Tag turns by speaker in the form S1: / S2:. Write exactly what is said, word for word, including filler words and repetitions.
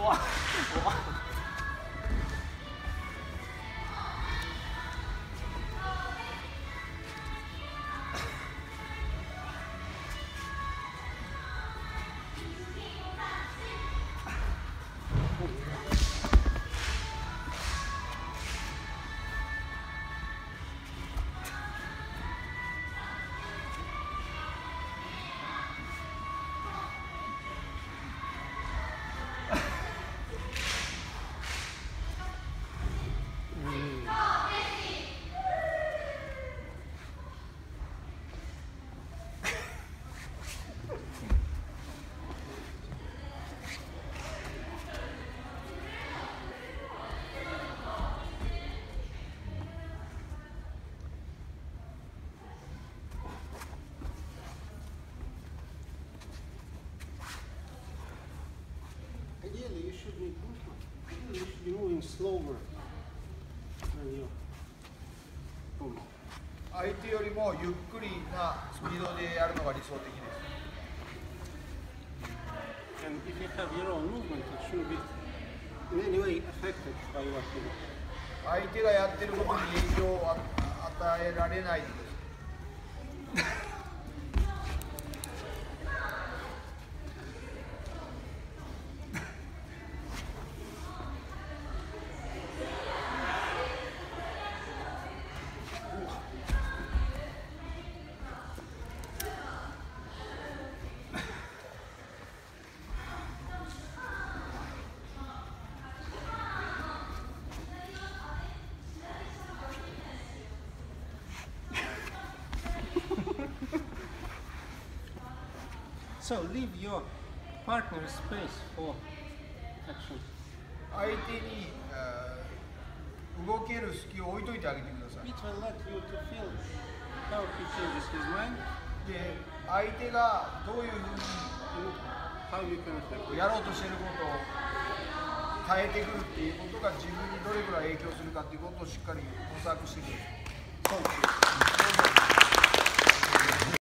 S1: Ideally, you should be you should be moving slower than you. Boom.
S2: 相手よりもゆっくりなスピードでやるのが理想的です。
S1: And if you have your own movement, it shouldn't be in any way affected by what you do.
S2: 相手がやってることに影響を与えられないです。
S1: So leave your partner space for action.
S2: 相手に動ける隙を置いといてあげてください。
S1: It will let you to feel how he changes his mind.
S2: で、相手がどういうふうに
S1: how you can affect
S2: やろうとしていることを変えてくるっていうことが自分にどれくらい影響するかっていうことをしっかり模索してくる。
S1: it.